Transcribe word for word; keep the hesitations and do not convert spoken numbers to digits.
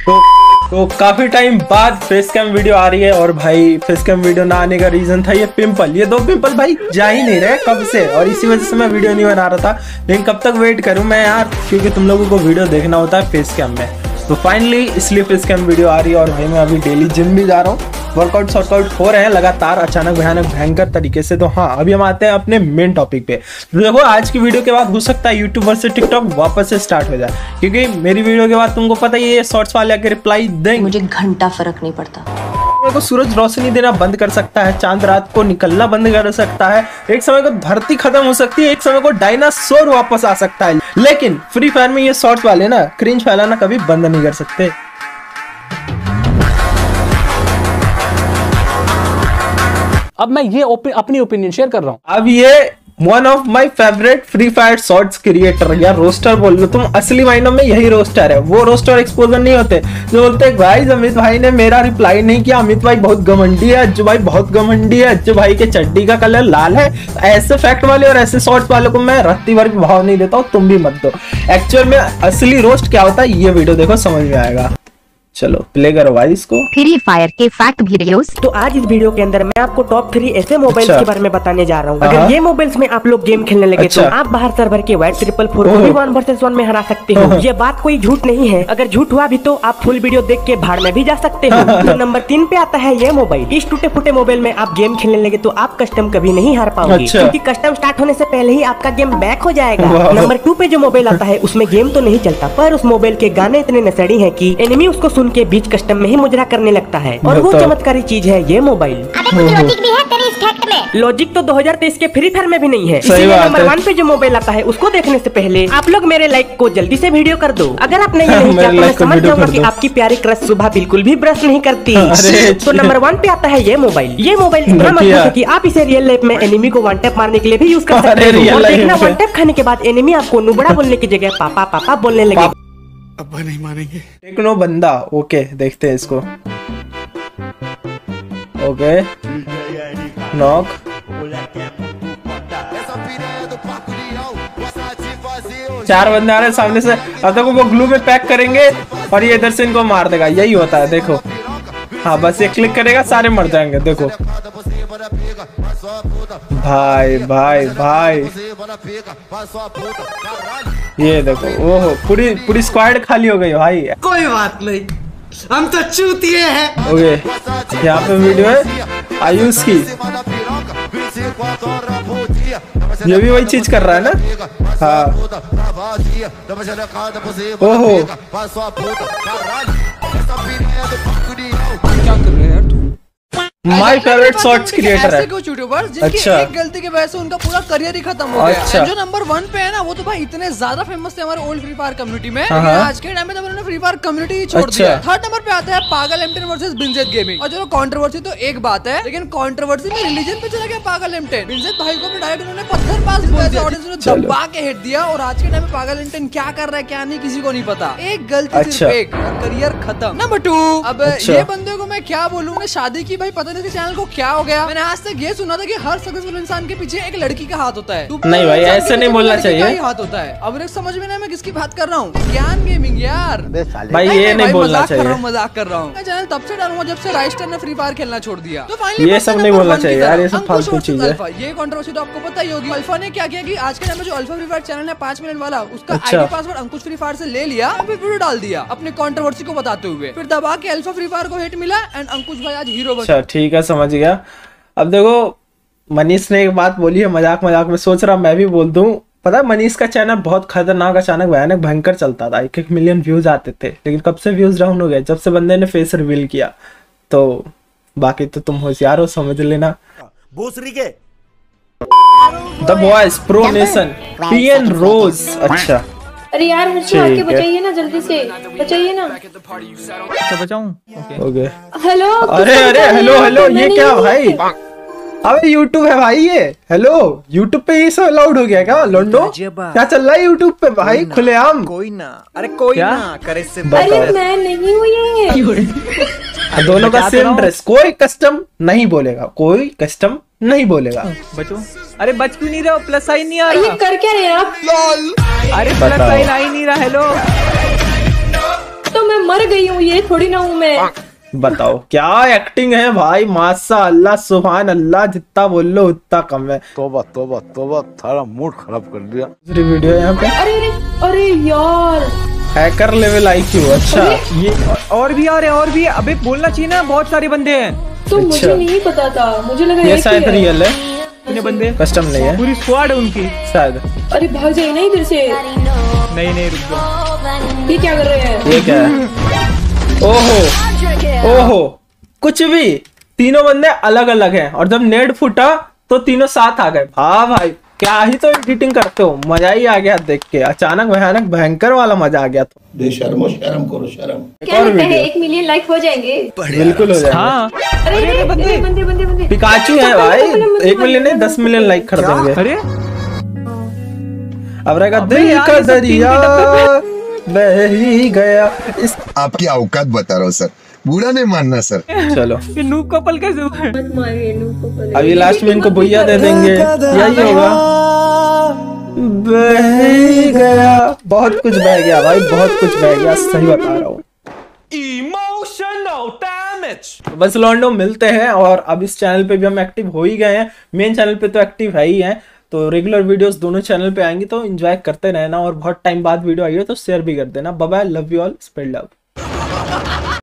तो तो काफी टाइम बाद फेस कैम वीडियो आ रही है और भाई फेस कैम वीडियो ना आने का रीजन था ये पिंपल। ये दो पिंपल भाई जा ही नहीं रहे कब से, और इसी वजह से मैं वीडियो नहीं बना रहा था। लेकिन कब तक वेट करूं मैं यार, क्योंकि तुम लोगों को वीडियो देखना होता है फेस कैम में। तो फाइनली इसलिए फेस कैम वीडियो आ रही है। और भाई मैं अभी डेली जिम भी जा रहा हूँ, वर्कआउट वर्कआउट हो रहे हैं लगातार, अचानक भयानक भयंकर तरीके से। तो हाँ, अभी हम आते हैं अपने मेन टॉपिक पे। तो देखो आज की वीडियो के बाद हो सकता है यूट्यूब वर्सेस टिकटॉक वापस से स्टार्ट हो जाए, क्योंकि मेरी वीडियो के बाद तुमको पता ही है शॉर्ट्स वाले आके रिप्लाई देंगे। मुझे घंटा फर्क नहीं पड़ता। को सूरज रोशनी देना बंद कर सकता है, चांद रात को निकलना बंद कर सकता है, एक समय को धरती खत्म हो सकती है, एक समय को डायनासोर वापस आ सकता है। लेकिन फ्री फायर में ये शॉर्ट्स वाले ना क्रिंज फैलाना कभी बंद नहीं कर सकते। अब मैं ये ओपि, अपनी ओपिनियन शेयर कर रहा हूँ। अब ये one of my favourite Free Fire shorts creator या रोस्टर बोल लो तुम, असली मायनों में यही रोस्टर है। वो रोस्टर एक्सपोजर नहीं होते जो बोलते हैं भाई अमित भाई ने मेरा रिप्लाई नहीं किया, अमित भाई बहुत घमंडी है, अज्जू भाई बहुत घमंडी है, अज्जू भाई के चड्डी का कलर लाल है। ऐसे फैक्ट वाले और ऐसे शॉर्ट्स वालों को मैं रत्ती भर भी भाव नहीं देता हूँ, तुम भी मत दो। एक्चुअल में असली रोस्ट क्या होता है ये वीडियो देखो समझ में आएगा। चलो प्ले करो भाई इसको। फ्री फायर के फैक्ट वीडियोस। तो आज इस वीडियो के अंदर मैं आपको टॉप थ्री ऐसे मोबाइल्स अच्छा। के बारे में बताने जा रहा हूँ। अगर ये मोबाइल्स में आप लोग गेम खेलने लगे अच्छा। तो आप बाहर सर्वर के वाइट ट्रिपल फोर को भी वन वर्सेस वन में हरा सकते हो। ये बात कोई झूठ नहीं है, अगर झूठ हुआ भी तो आप फुल वीडियो देख के भाड़ में भी जा सकते हो। तो नंबर तीन पे आता है ये मोबाइल। इस टूटे फूटे मोबाइल में आप गेम खेलने लगे तो आप कस्टम कभी नहीं हार पाओगे, अच्छा। क्योंकि कस्टम स्टार्ट होने से पहले ही आपका गेम बैक हो जाएगा। नंबर टू पे जो मोबाइल आता है उसमें गेम तो नहीं चलता, पर उस मोबाइल के गाने इतने नशेड़ी है की एनिमी उसको सुन के बीच कस्टम में ही मुजरा करने लगता है। और वो चमत्कारी चीज है ये मोबाइल। अबे कुछ लॉजिक भी है तेरे इस फैक्ट में? लॉजिक तो दो हज़ार तेईस के फ्री फायर में भी नहीं है। सही इसीलिए बात नंबर है। वन पे जो मोबाइल आता है उसको देखने से पहले आप लोग मेरे लाइक को जल्दी से वीडियो कर दो। अगर आपने ये नहीं किया तो मैं समझ जाऊंगा कि आपकी प्यारी क्रश सुबह बिल्कुल भी ब्रश नहीं करती। तो नंबर वन पे आता है ये मोबाइल। ये मोबाइल इतना मजबूत है कि आप इसे रियल लाइफ में एनिमी को वन टैप मारने के लिए भी यूज कर सकते हो। और देखना वन टैप खाने के बाद एनिमी आपको नुबड़ा बोलने की जगह पापा पापा बोलने लगे। अब्बा नहीं मानेंगे। टेक्नो बंदा ओके देखते हैं इसको। ओके नॉक चार बंदे आ रहे हैं सामने से। अब तक वो ग्लू में पैक करेंगे और ये इधर से इनको मार देगा, यही होता है देखो। हाँ बस ये क्लिक करेगा सारे मर जाएंगे देखो। भाई भाई भाई ये देखो, ओहो पूरी पूरी स्क्वाड खाली हो गई भाई। कोई बात नहीं, हम तो चूतिए हैं। ओके यहाँ पे वीडियो है आयुष की, ये भी वही चीज कर रहा है ना। हाँ ओहो क्या कर रहे हैं यार तू? माय फेवरेट शॉर्ट्स क्रिएटर है। कुछ यूट्यूबर्स जिनकी अच्छा। एक गलती की वजह से उनका पूरा करियर ही खत्म हो गया। अच्छा। जो नंबर वन पे है ना वो तो भाई इतने ज्यादा फेमस थे हमारे ओल्ड फ्री फायर कम्युनिटी में। हाँ। आज के टाइम में तो उन्होंने फ्री फायर कम्युनिटी छोड़ अच्छा। दिया। थर्ड नंबर पे आता है पागल एम टेन वर्सेस बिनजेट गेमिंग। और चलो कंट्रोवर्सी तो एक बात है, लेकिन कंट्रोवर्सी में रिलीजन पे चला गया पागल एम टेन। बिनजेट भाई को डायरेक्ट उन्होंने पत्थर पास बोल दिया, ऑडियंस ने दबा के हिट दिया। और आज के टाइम में पागल एम टेन क्या कर रहा है क्या नहीं किसी को नहीं पता। एक गलती अच्छा। सिर्फ एक, करियर खत्म। नंबर टू, अब अच्छा। ये बंदे को मैं क्या बोलूँ, शादी की भाई पता नहीं इसके चैनल को क्या हो गया। मैंने आज तक ये सुना था कि हर सक्सेसफुल इंसान के पीछे एक लड़की का हाथ होता है। नहीं भाई ऐसे नहीं बोलना चाहिए। हाथ होता है। अब समझ में नहीं मैं किसकी बात कर रहा हूँ। ज्ञान गेमिंग यार भाई ये नहीं बोलना चाहिए। मजाक कर रहा हूँ। मैं चैनल तब से डालूंगा जब से राइस्टर ने फ्री फायर खेलना छोड़ दिया। तो फाइनली ये सब नहीं बोलना चाहिए यार, ये सब फालतू चीज है। ये कंट्रोवर्सी तो आपको पता ही होगी। अल्फा ने क्या किया कि आज के टाइम में जो अल्फा फ्री फायर चैनल है पांच मिलियन वाला, उसका अच्छा। ID password Ankush Free Fire से ले लिया और फिर वीडियो डाल दिया अपने कंट्रोवर्सी को बताते हुए। फिर दबा के अल्फा फ्री फायर को हिट मिला एंड अंकुश भाई आज हीरो बन। अच्छा ठीक है समझ गया। अब देखो मनीष ने एक बात बोली है, मजाक मजाक में सोच रहा मैं भी बोल दूं। पता है मनीष का चैनल बहुत खतरनाक अचानक भयानक भयंकर चलता था, एक एक मिलियन व्यूज आते थे। लेकिन कब से व्यूज डाउन हो गए जब से बंदे ने फेस रिवील किया। तो बाकी तो तुम होशियार हो समझ लेना। भोसरी के the boys pro nation PN रोज। अच्छा अरे यार मुझे आके बचाइए ना, जल्दी से बचाइए ना। अच्छा बचाऊं? Okay okay hello. अरे अरे हेलो हेलो ये क्या भाई? अबे यूट्यूब है भाई ये। हेलो यूट्यूब पे ये सब अलाउड हो गया क्या? लोंडो क्या चल रहा है यूट्यूब पे भाई खुलेआम? कोई ना, अरे कोई क्या? ना करे से अरे मैं नहीं हूँ ये। दोनों का सेम ड्रेस, कोई कस्टम नहीं बोलेगा, कोई कस्टम नहीं बोलेगा। बचो। अरे बच क्यों नहीं रहे हो? प्लस साइन नहीं आ ये रहा। कर क्या रहे हैं आप? अरे प्लस साइन आ ही नहीं रहा। हेलो तो मैं मर गई हूँ, ये थोड़ी ना हूँ मैं। बताओ क्या एक्टिंग है भाई, माशाअल्लाह सुभान अल्लाह, जितना बोल लो उतना कम है। तोबा तोबा तोबा, थारा मूड खराब कर दिया। दूसरी वीडियो यहाँ पे, अरे अरे अरे यार, हैकर लेवल आई क्यू। अच्छा ये और भी आ रहे और भी, अबे बोलना चाहिए ना, बहुत सारे बंदे हैं। तो मुझे नहीं पता था, मुझे लगा ये शायद रियल है, इतने बंदे कस्टम नहीं है, पूरी स्क्वाड है उनकी शायद। अरे भाग जाइए ना इधर से। नहीं नहीं रुक जाओ, ये क्या कर रहे हैं? ये क्या है? ओहो ओहो, कुछ भी, तीनों बंदे अलग अलग हैं और जब नेट फूटा तो तीनों साथ आ गए। हाँ भाई क्या ही तो एडिटिंग करते हो, मजा ही आ गया देख के, अचानक भयानक भयंकर वाला मजा आ गया। तो बेशर्मो शर्म करो शर्म। क्या लगता है एक मिलियन लाइक हो जाएंगे? बिल्कुल हो जाएगा। हाँ अरे अरे बंदे बंदे बंदे बंदे पिकाचू है भाई, एक मिलियन नहीं दस मिलियन लाइक कर देंगे। अरे अब रहेगा दिल का दरिया बह ही गया इस। आपकी औकात बता रहा हूँ सर, बुरा नहीं मानना सर। चलो ये नूब कपल कैसे हुआ? मत मारिए नूब को पहले। अभी लास्ट में इनको भैया दे देंगे, यही होगा। बह ही गया, बहुत कुछ बह गया भाई, बहुत कुछ बह गया, सही बता रहा हूँ। Emotional damage. बस लॉन्डो मिलते हैं, और अब इस चैनल पे भी हम एक्टिव हो ही गए हैं, मेन चैनल पे तो एक्टिव है ही हैं, तो रेगुलर वीडियोस दोनों चैनल पे आएंगी, तो एंजॉय करते रहना, और बहुत टाइम बाद वीडियो आई है तो शेयर भी कर देना। Bye bye, love you all, spread love.